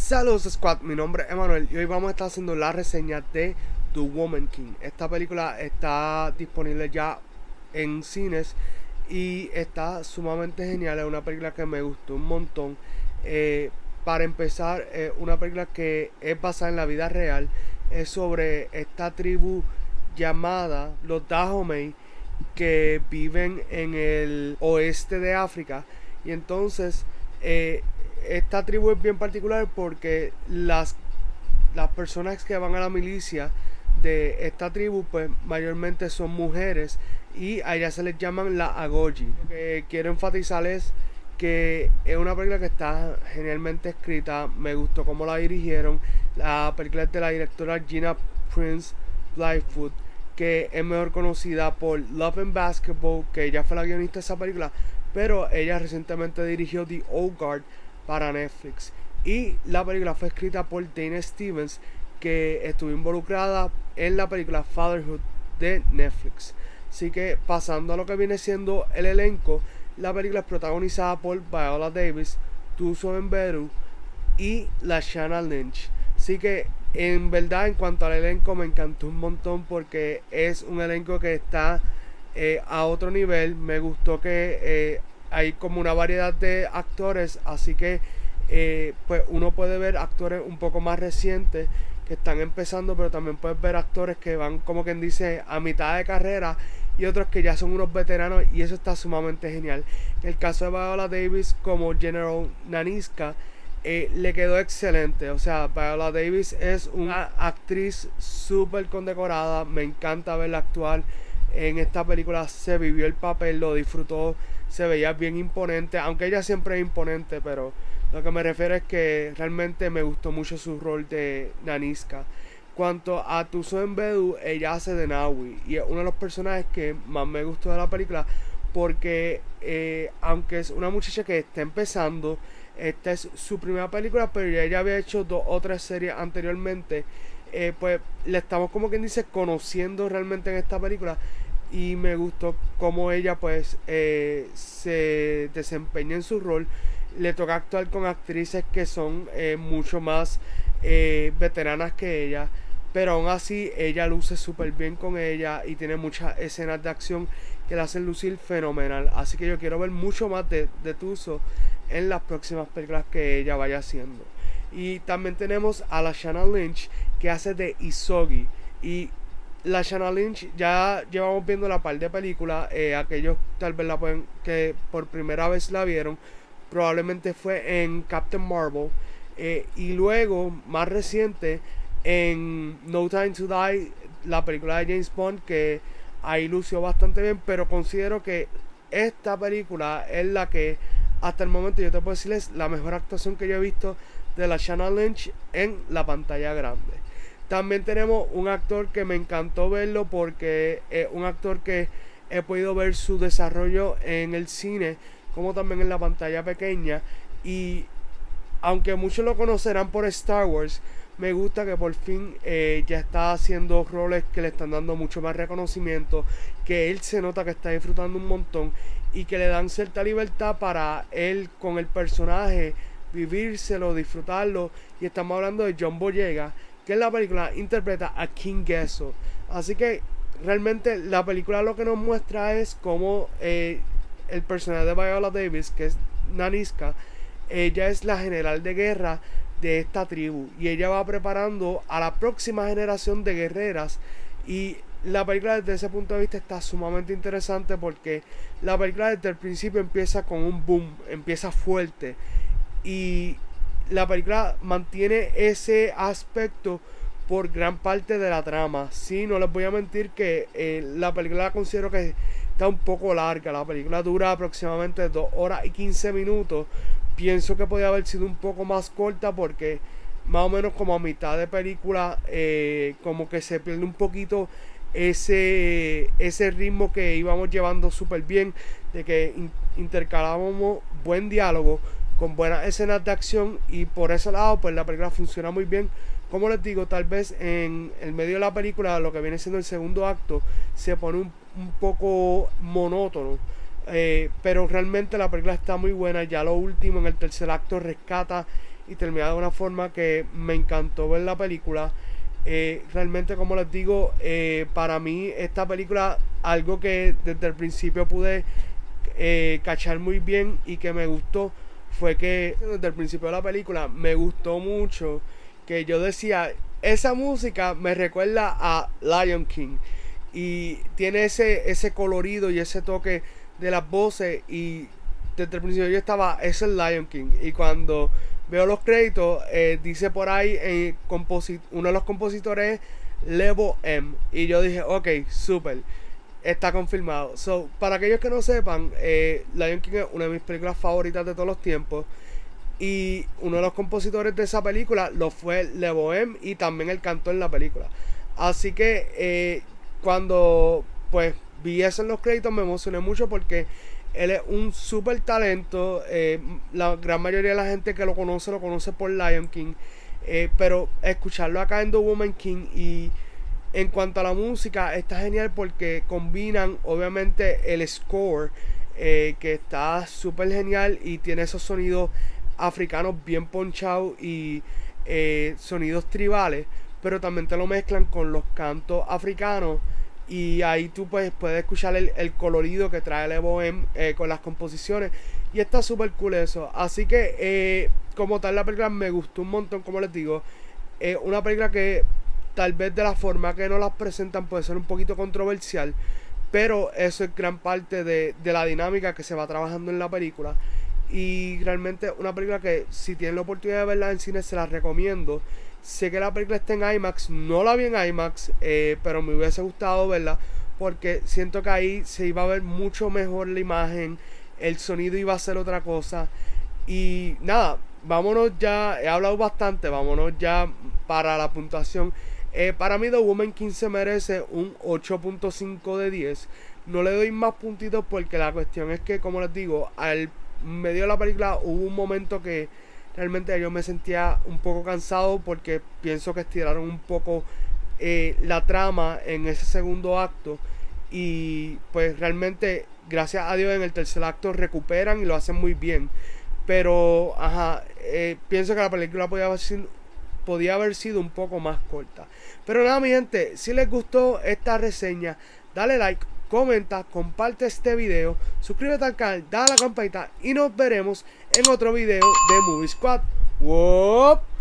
Saludos Squad, mi nombre es Emanuel y hoy vamos a estar haciendo la reseña de The Woman King. Esta película está disponible ya en cines y está sumamente genial. Es una película que me gustó un montón. Para empezar, una película que es basada en la vida real. Es sobre esta tribu llamada los Dahomey que viven en el oeste de África. Y entonces esta tribu es bien particular porque las personas que van a la milicia de esta tribu pues mayormente son mujeres y a ellas se les llaman la Agoji. Lo que quiero enfatizar es que es una película que está genialmente escrita, me gustó cómo la dirigieron. La película es de la directora Gina Prince Bythewood, que es mejor conocida por Love and Basketball, que ella fue la guionista de esa película, pero ella recientemente dirigió The Old Guard para Netflix. Y la película fue escrita por Dana Stevens, que estuvo involucrada en la película Fatherhood de Netflix. Así que pasando a lo que viene siendo el elenco, la película es protagonizada por Viola Davis, Thuso Mbedu y Lashana Lynch. Así que en verdad en cuanto al elenco me encantó un montón porque es un elenco que está a otro nivel. Me gustó que hay como una variedad de actores, así que pues uno puede ver actores un poco más recientes que están empezando, pero también puedes ver actores que van, como quien dice, a mitad de carrera, y otros que ya son unos veteranos, y eso está sumamente genial. En el caso de Viola Davis como General Naniska, le quedó excelente. O sea, Viola Davis es una actriz súper condecorada, me encanta verla actuar. En esta película se vivió el papel, lo disfrutó, se veía bien imponente, aunque ella siempre es imponente, pero lo que me refiero es que realmente me gustó mucho su rol de Naniska. Cuanto a Thuso Mbedu, ella hace de Nawi y es uno de los personajes que más me gustó de la película porque aunque es una muchacha que está empezando, esta es su primera película, pero ella había hecho 2 o 3 series anteriormente. Pues le estamos, como quien dice, conociendo realmente en esta película, y me gustó cómo ella pues se desempeña en su rol. Le toca actuar con actrices que son mucho más veteranas que ella, pero aún así ella luce súper bien con ella y tiene muchas escenas de acción que la hacen lucir fenomenal. Así que yo quiero ver mucho más de Thuso en las próximas películas que ella vaya haciendo. Y también tenemos a Lashana Lynch, que hace de Isogi. Y Lashana Lynch ya llevamos viendo la par de películas. Aquellos tal vez la pueden, que por primera vez la vieron, probablemente fue en Captain Marvel, y luego más reciente en No Time to Die, la película de James Bond, que ahí lució bastante bien. Pero considero que esta película es la que hasta el momento yo te puedo decir es la mejor actuación que yo he visto de Lashana Lynch en la pantalla grande. También tenemos un actor que me encantó verlo porque es un actor que he podido ver su desarrollo en el cine como también en la pantalla pequeña, y aunque muchos lo conocerán por Star Wars, me gusta que por fin ya está haciendo roles que le están dando mucho más reconocimiento, que él se nota que está disfrutando un montón y que le dan cierta libertad para él con el personaje vivírselo, disfrutarlo. Y estamos hablando de John Boyega, que en la película interpreta a King Gesso. Así que realmente la película lo que nos muestra es cómo el personaje de Viola Davis, que es Naniska, ella es la general de guerra de esta tribu y ella va preparando a la próxima generación de guerreras. Y la película desde ese punto de vista está sumamente interesante porque la película desde el principio empieza con un boom, empieza fuerte, y la película mantiene ese aspecto por gran parte de la trama. Sí, no les voy a mentir que la película la considero que está un poco larga. La película dura aproximadamente 2 horas y 15 minutos. Pienso que podría haber sido un poco más corta porque más o menos como a mitad de película como que se pierde un poquito ese ritmo que íbamos llevando súper bien, de que intercalábamos buen diálogo con buenas escenas de acción, y por ese lado pues la película funciona muy bien. Como les digo, tal vez en el medio de la película, lo que viene siendo el segundo acto, se pone un poco monótono, pero realmente la película está muy buena. Ya lo último, en el tercer acto, rescata y termina de una forma que me encantó ver la película. Realmente, como les digo, para mí esta película, algo que desde el principio pude cachar muy bien y que me gustó, fue que desde el principio de la película me gustó mucho que yo decía, esa música me recuerda a Lion King y tiene ese colorido y ese toque de las voces, y desde el principio yo estaba, es el Lion King. Y cuando veo los créditos, dice por ahí uno de los compositores es Levo M, y yo dije, ok, super, está confirmado. So, para aquellos que no sepan, Lion King es una de mis películas favoritas de todos los tiempos, y uno de los compositores de esa película lo fue Levo M, y también él cantó en la película. Así que cuando pues vi eso en los créditos me emocioné mucho, porque él es un super talento. La gran mayoría de la gente que lo conoce por Lion King. Pero escucharlo acá en The Woman King, y en cuanto a la música, está genial porque combinan obviamente el score, que está súper genial y tiene esos sonidos africanos bien ponchados y sonidos tribales, pero también te lo mezclan con los cantos africanos, y ahí tú puedes escuchar el colorido que trae el Evo M con las composiciones, y está súper cool eso. Así que como tal la película me gustó un montón, como les digo. Una película que tal vez de la forma que nos las presentan puede ser un poquito controversial, pero eso es gran parte de la dinámica que se va trabajando en la película. Y realmente una película que, si tienen la oportunidad de verla en cine, se la recomiendo. Sé que la película está en IMAX, no la vi en IMAX, pero me hubiese gustado verla, porque siento que ahí se iba a ver mucho mejor la imagen, el sonido iba a ser otra cosa. Y nada, vámonos ya, he hablado bastante, vámonos ya para la puntuación. Para mí The Woman King se merece un 8.5 de 10. No le doy más puntitos porque la cuestión es que, como les digo, al medio de la película hubo un momento que realmente yo me sentía un poco cansado, porque pienso que estiraron un poco la trama en ese segundo acto, y pues realmente gracias a Dios en el tercer acto recuperan y lo hacen muy bien. Pero pienso que la película podía haber sido un poco más corta. Pero nada, mi gente, si les gustó esta reseña, dale like, comenta, comparte este video, suscríbete al canal, dale a la campanita, y nos veremos en otro video de Movie Squad. ¡Wop!